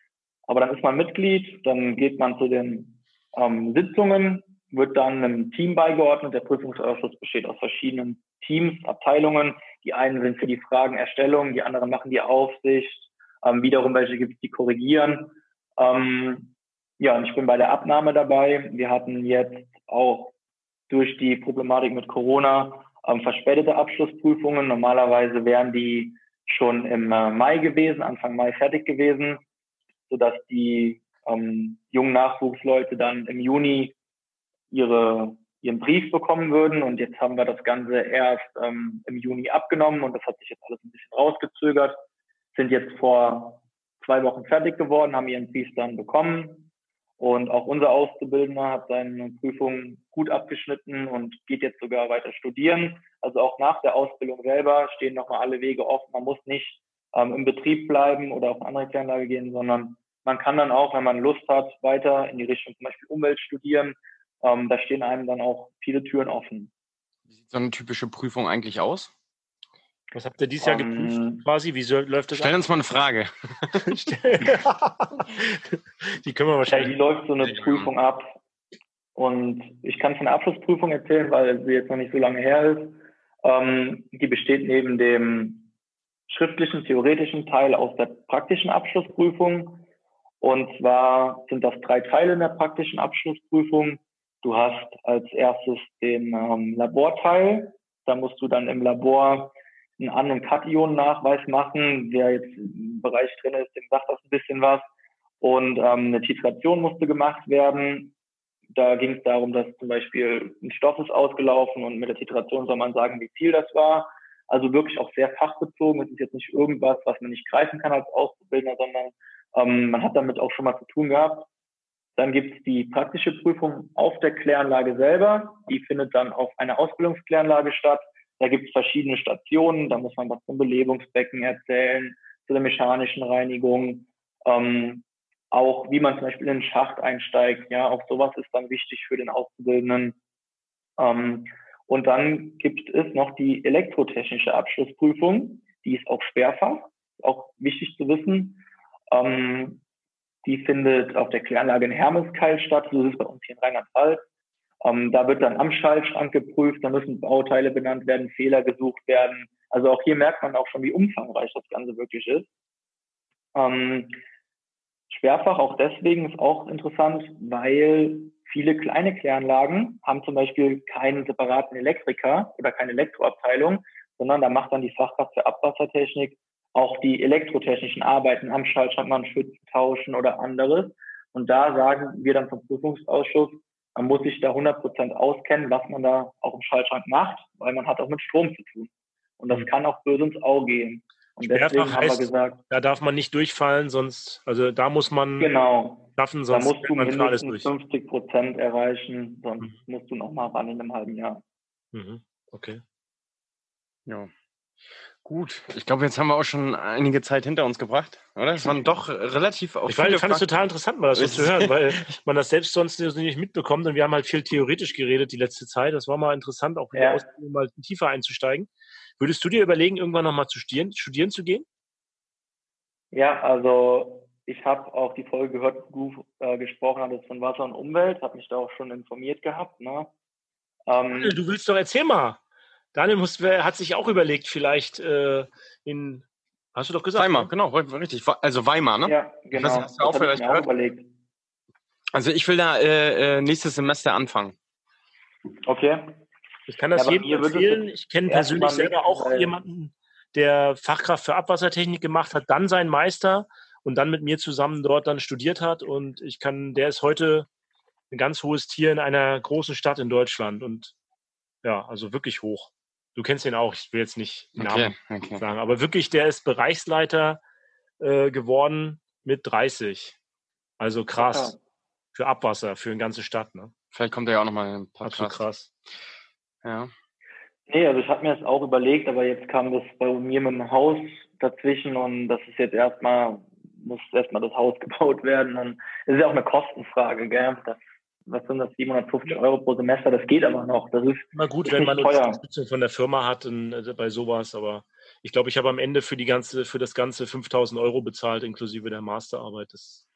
Speaker 3: Aber dann ist man Mitglied, dann geht man zu den Sitzungen, wird dann einem Team beigeordnet. Der Prüfungsausschuss besteht aus verschiedenen Teams, Abteilungen. Die einen sind für die Fragenerstellung, die anderen machen die Aufsicht. Wiederum welche gibt es, die korrigieren. Ja, und ich bin bei der Abnahme dabei. Wir hatten jetzt auch durch die Problematik mit Corona verspätete Abschlussprüfungen. Normalerweise wären die schon im Mai gewesen, Anfang Mai fertig gewesen, sodass die jungen Nachwuchsleute dann im Juni ihren Brief bekommen würden. Und jetzt haben wir das Ganze erst im Juni abgenommen und das hat sich jetzt alles ein bisschen rausgezögert. Sind jetzt vor 2 Wochen fertig geworden, haben ihren Brief dann bekommen. Und auch unser Auszubildender hat seine Prüfung gut abgeschnitten und geht jetzt sogar weiter studieren. Also auch nach der Ausbildung selber stehen nochmal alle Wege offen. Man muss nicht im Betrieb bleiben oder auf eine andere Kläranlage gehen, sondern man kann dann auch, wenn man Lust hat, weiter in die Richtung zum Beispiel Umwelt studieren. Da stehen einem dann auch viele Türen offen.
Speaker 2: Wie sieht so eine typische Prüfung eigentlich aus?
Speaker 1: Was habt ihr dieses Jahr geprüft quasi? Wie läuft das?
Speaker 2: Stell uns mal eine Frage.
Speaker 1: Die können wir wahrscheinlich.
Speaker 3: Wie läuft so eine Prüfung ab? Und ich kann von der Abschlussprüfung erzählen, weil sie jetzt noch nicht so lange her ist. Die besteht neben dem schriftlichen, theoretischen Teil aus der praktischen Abschlussprüfung. Und zwar sind das 3 Teile in der praktischen Abschlussprüfung. Du hast als erstes den Laborteil. Da musst du dann im Labor einen An- und Kation-Nachweis machen. Wer jetzt im Bereich drin ist, dem sagt das ein bisschen was. Und eine Titration musste gemacht werden. Da ging es darum, dass zum Beispiel ein Stoff ist ausgelaufen und mit der Titration soll man sagen, wie viel das war. Also wirklich auch sehr fachbezogen. Es ist jetzt nicht irgendwas, was man nicht greifen kann als Auszubildender, sondern man hat damit auch schon mal zu tun gehabt. Dann gibt es die praktische Prüfung auf der Kläranlage selber. Die findet dann auf einer Ausbildungskläranlage statt. Da gibt es verschiedene Stationen. Da muss man was zum Belebungsbecken erzählen, zu der mechanischen Reinigung, auch wie man zum Beispiel in den Schacht einsteigt. Ja, auch sowas ist dann wichtig für den Auszubildenden. Und dann gibt es noch die elektrotechnische Abschlussprüfung. Die ist auch Schwerfach, auch wichtig zu wissen. Die findet auf der Kläranlage in Hermeskeil statt. So ist es bei uns hier in Rheinland-Pfalz. Da wird dann am Schaltschrank geprüft, da müssen Bauteile benannt werden, Fehler gesucht werden. Also auch hier merkt man auch schon, wie umfangreich das Ganze wirklich ist. Schwerfach auch deswegen ist auch interessant, weil viele kleine Kläranlagen haben zum Beispiel keinen separaten Elektriker oder keine Elektroabteilung, sondern da macht dann die Fachkraft für Abwassertechnik auch die elektrotechnischen Arbeiten am Schaltschrank, mal einen Schützen tauschen oder anderes. Und da sagen wir dann vom Prüfungsausschuss, man muss sich da 100% auskennen, was man da auch im Schaltschrank macht, weil man hat auch mit Strom zu tun. Und das kann auch böse ins Auge gehen. Und deswegen haben wir gesagt,
Speaker 1: da darf man nicht durchfallen, sonst, also da muss man schaffen, sonst
Speaker 3: da musst du mindestens 50% erreichen, sonst musst du noch mal ran in einem halben Jahr.
Speaker 1: Okay.
Speaker 2: Ja. Gut, ich glaube, jetzt haben wir auch schon einige Zeit hinter uns gebracht, oder? Es waren doch relativ auch
Speaker 1: Ich fand es total interessant, mal das so zu hören, weil man das selbst sonst nicht mitbekommt und wir haben halt viel theoretisch geredet die letzte Zeit. Das war mal interessant, auch in der Ausbildung mal tiefer einzusteigen. Würdest du dir überlegen, irgendwann nochmal zu studieren zu gehen?
Speaker 3: Ja, also ich habe auch die Folge gehört, du gesprochen hattest von Wasser und Umwelt, habe mich da auch schon informiert gehabt. Ne?
Speaker 1: Du willst doch, erzähl mal. Daniel hat sich auch überlegt, vielleicht hast du doch gesagt.
Speaker 2: Weimar, genau, richtig. Also Weimar, ne?
Speaker 3: Ja, genau.
Speaker 2: Das hast du auch vielleicht gehört.
Speaker 3: Überlegt.
Speaker 2: Also ich will da nächstes Semester anfangen.
Speaker 3: Okay.
Speaker 1: Ich kann das jedem empfehlen. Ich kenne persönlich selber auch jemanden, der Fachkraft für Abwassertechnik gemacht hat, dann seinen Meister und dann mit mir zusammen dort dann studiert hat. Und der ist heute ein ganz hohes Tier in einer großen Stadt in Deutschland. Und ja, also wirklich hoch. Du kennst ihn auch, ich will jetzt nicht Namen sagen, aber wirklich, der ist Bereichsleiter geworden mit 30. Also krass. Für Abwasser, für eine ganze Stadt. Ne?
Speaker 2: Vielleicht kommt er ja auch nochmal in den Podcast.
Speaker 1: Absolut krass.
Speaker 3: Ja. Nee, also ich habe mir das auch überlegt, aber jetzt kam das bei mir mit dem Haus dazwischen und das ist jetzt muss erstmal das Haus gebaut werden und es ist ja auch eine Kostenfrage, gell? Was sind das, 750 € pro Semester, das geht aber noch. Das ist
Speaker 1: immer gut, wenn man Unterstützung von der Firma hat bei sowas, aber ich glaube, ich habe am Ende für das Ganze 5.000 € bezahlt, inklusive der Masterarbeit. Das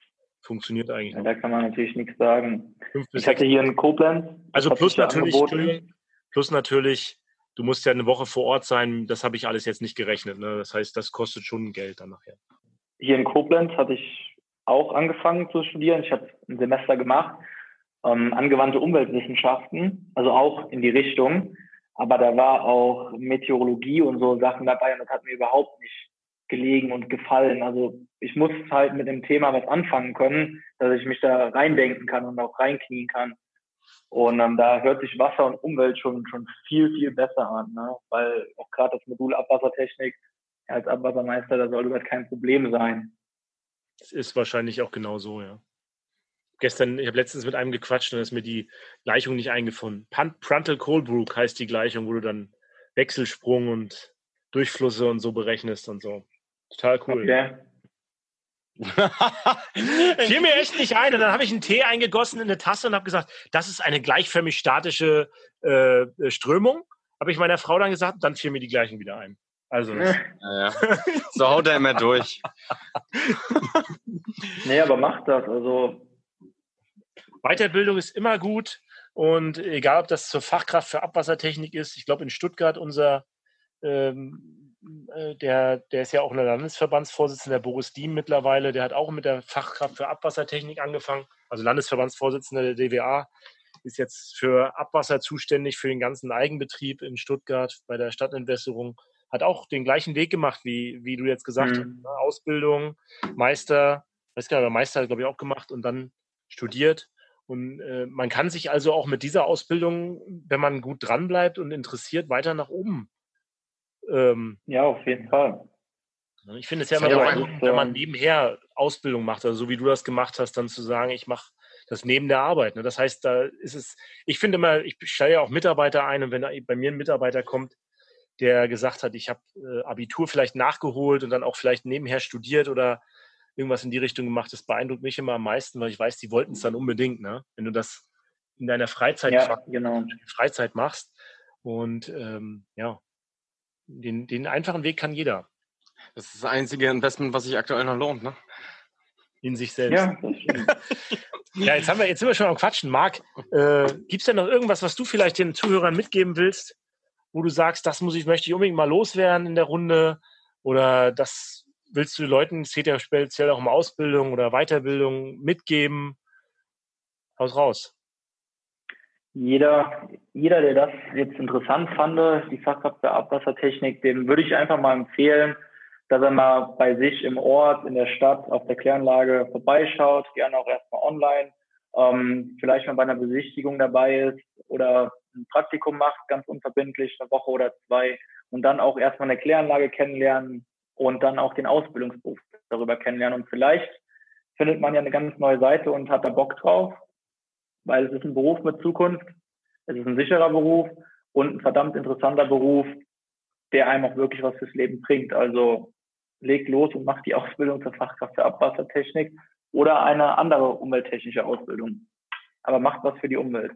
Speaker 1: funktioniert eigentlich
Speaker 3: Ja,
Speaker 1: noch.
Speaker 3: da kann man natürlich nichts sagen.
Speaker 1: 5 bis
Speaker 3: Ich hatte
Speaker 1: 6.
Speaker 3: hier in Koblenz.
Speaker 1: Also
Speaker 3: das hat sich ja angeboten.
Speaker 1: plus natürlich, du musst ja eine Woche vor Ort sein, das habe ich alles jetzt nicht gerechnet. Ne? Das heißt, das kostet schon Geld dann nachher.
Speaker 3: Hier in Koblenz hatte ich auch angefangen zu studieren. Ich habe ein Semester gemacht, angewandte Umweltwissenschaften, also auch in die Richtung. Aber da war auch Meteorologie und so Sachen dabei und das hat mir überhaupt nicht gelegen und gefallen. Also ich muss halt mit dem Thema was anfangen können, dass ich mich da reindenken kann und auch reinknien kann. Und da hört sich Wasser und Umwelt schon viel, viel besser an, ne? Weil auch gerade das Modul Abwassertechnik als Abwassermeister, das soll überhaupt kein Problem sein.
Speaker 1: Das ist wahrscheinlich auch genau so, ja. Ich habe letztens mit einem gequatscht und da ist mir die Gleichung nicht eingefunden. Pruntal-Colebrook heißt die Gleichung, wo du dann Wechselsprung und Durchflüsse und so berechnest und so. Total cool.
Speaker 3: Okay.
Speaker 1: Fiel mir echt nicht ein. Und dann habe ich einen Tee eingegossen in eine Tasse und habe gesagt, das ist eine gleichförmig statische Strömung. Habe ich meiner Frau dann gesagt, dann fiel mir die Gleichung wieder ein. Also
Speaker 2: Ja. So haut er immer durch.
Speaker 3: Nee, aber macht das. Also
Speaker 1: Weiterbildung ist immer gut und egal, ob das zur Fachkraft für Abwassertechnik ist. Ich glaube, in Stuttgart der ist ja auch ein Landesverbandsvorsitzender, Boris Diem mittlerweile, der hat auch mit der Fachkraft für Abwassertechnik angefangen. Also Landesverbandsvorsitzender der DWA, ist jetzt für Abwasser zuständig, für den ganzen Eigenbetrieb in Stuttgart bei der Stadtentwässerung. Hat auch den gleichen Weg gemacht, wie du jetzt gesagt hast. Ne? Ausbildung, Meister, weiß gar nicht, Meister glaube ich auch gemacht und dann studiert. Und man kann sich also auch mit dieser Ausbildung, wenn man gut dranbleibt und interessiert, weiter nach oben.
Speaker 3: ja, auf jeden Fall.
Speaker 1: Ich finde es ja immer beeindruckend, wenn man nebenher Ausbildung macht, also so wie du das gemacht hast, dann zu sagen, ich mache das neben der Arbeit. Ne? Das heißt, da ist es, ich finde immer, ich stelle ja auch Mitarbeiter ein und wenn da bei mir ein Mitarbeiter kommt, der gesagt hat, ich habe Abitur vielleicht nachgeholt und dann auch vielleicht nebenher studiert oder irgendwas in die Richtung gemacht, das beeindruckt mich immer am meisten, weil ich weiß, die wollten es dann unbedingt, ne? Wenn du das in deiner Freizeit, Freizeit machst und den einfachen Weg kann jeder.
Speaker 2: Das ist das einzige Investment, was sich aktuell noch lohnt, ne?
Speaker 1: In sich selbst.
Speaker 3: Ja, das stimmt.
Speaker 1: Ja, jetzt sind wir schon am Quatschen. Marc, gibt es denn noch irgendwas, was du vielleicht den Zuhörern mitgeben willst, wo du sagst, möchte ich unbedingt mal loswerden in der Runde oder das willst du den Leuten, es geht ja speziell auch um Ausbildung oder Weiterbildung, mitgeben? Haus raus.
Speaker 3: Jeder, der das jetzt interessant fand, die Fachkraft für Abwassertechnik, dem würde ich einfach mal empfehlen, dass er mal bei sich im Ort, in der Stadt, auf der Kläranlage vorbeischaut, gerne auch erstmal online, vielleicht mal bei einer Besichtigung dabei ist oder ein Praktikum macht, ganz unverbindlich, eine Woche oder 2 und dann auch erstmal eine Kläranlage kennenlernen und dann auch den Ausbildungsberuf darüber kennenlernen. Und vielleicht findet man ja eine ganz neue Seite und hat da Bock drauf, weil es ist ein Beruf mit Zukunft, es ist ein sicherer Beruf und ein verdammt interessanter Beruf, der einem auch wirklich was fürs Leben bringt. Also legt los und macht die Ausbildung zur Fachkraft für Abwassertechnik oder eine andere umwelttechnische Ausbildung. Aber macht was für die Umwelt.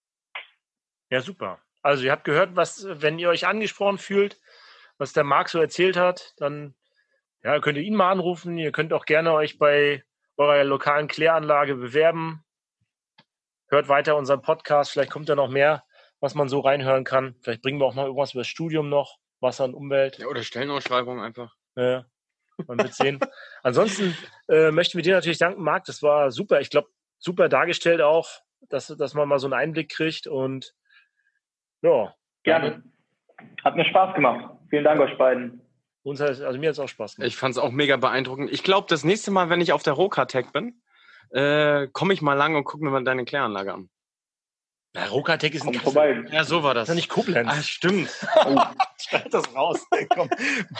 Speaker 1: Ja, super. Also ihr habt gehört, wenn ihr euch angesprochen fühlt, was der Marc so erzählt hat, dann könnt ihr ihn mal anrufen. Ihr könnt auch gerne euch bei eurer lokalen Kläranlage bewerben. Hört weiter unseren Podcast. Vielleicht kommt da noch mehr, was man so reinhören kann. Vielleicht bringen wir auch mal irgendwas über das Studium noch, Wasser und Umwelt.
Speaker 2: Ja, oder Stellenausschreibung einfach.
Speaker 1: Ja, man wird sehen. Ansonsten möchten wir dir natürlich danken, Marc. Das war super. Ich glaube, super dargestellt auch, dass man mal so einen Einblick kriegt. Und ja.
Speaker 3: Gerne. Hat mir Spaß gemacht. Vielen Dank euch beiden.
Speaker 1: Mir hat es auch Spaß gemacht.
Speaker 2: Ich fand es auch mega beeindruckend. Ich glaube, das nächste Mal, wenn ich auf der Rokatech bin, komme ich mal lang und gucke mir mal deine Kläranlage an.
Speaker 1: Na, Rokatech ist
Speaker 3: Kommt vorbei.
Speaker 2: Ja, so war das.
Speaker 1: Das ist nicht Koblenz.
Speaker 2: Ah, stimmt.
Speaker 1: Schneid das raus. Komm.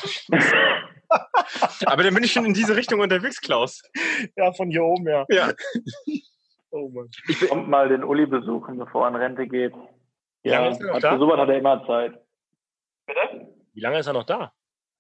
Speaker 2: Aber dann bin ich schon in diese Richtung unterwegs, Klaus.
Speaker 1: Ja, von hier oben, ja.
Speaker 2: Ja.
Speaker 1: Oh Mann.
Speaker 3: Kommt mal den Uli besuchen, bevor er in Rente geht.
Speaker 1: Wie lange ist er noch da?
Speaker 3: Für sowas hat er immer Zeit. Bitte?
Speaker 1: Wie lange ist er noch da?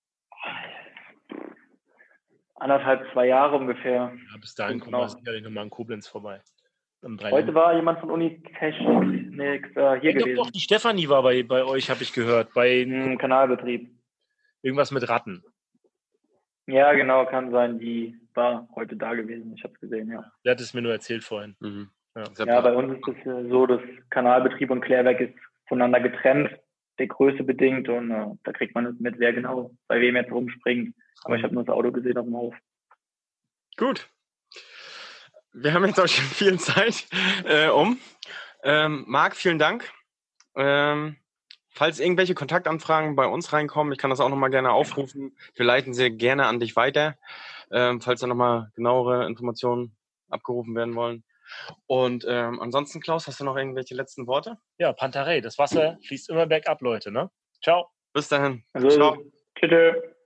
Speaker 3: 1,5, 2 Jahre ungefähr.
Speaker 1: Ja, bis dahin kommen wir sicherlich nochmal in Koblenz vorbei.
Speaker 3: Heute war jemand von Unitechnik hier gewesen.
Speaker 1: Doch, die Stefanie war bei euch, habe ich gehört. Bei
Speaker 3: Kanalbetrieb.
Speaker 1: irgendwas mit Ratten.
Speaker 3: Ja, genau, kann sein. Die war heute da gewesen. Ich habe es gesehen, ja.
Speaker 1: Der hat es mir nur erzählt vorhin.
Speaker 2: Mhm.
Speaker 3: Ja, bei uns ist es so, dass Kanalbetrieb und Klärwerk ist voneinander getrennt, der Größe bedingt und da kriegt man es mit, wer genau bei wem jetzt rumspringt. Aber ich habe nur das Auto gesehen auf dem Hof.
Speaker 2: Gut. Wir haben jetzt auch schon viel Zeit Marc, vielen Dank. Falls irgendwelche Kontaktanfragen bei uns reinkommen, ich kann das auch nochmal gerne aufrufen. Wir leiten sie gerne an dich weiter, falls da nochmal genauere Informationen abgerufen werden wollen. Und ansonsten, Klaus, hast du noch irgendwelche letzten Worte?
Speaker 1: Ja, Pantarei, das Wasser fließt immer bergab, Leute, ne? Ciao.
Speaker 2: Bis dahin.
Speaker 3: Also,
Speaker 2: Ciao.
Speaker 3: tschüss.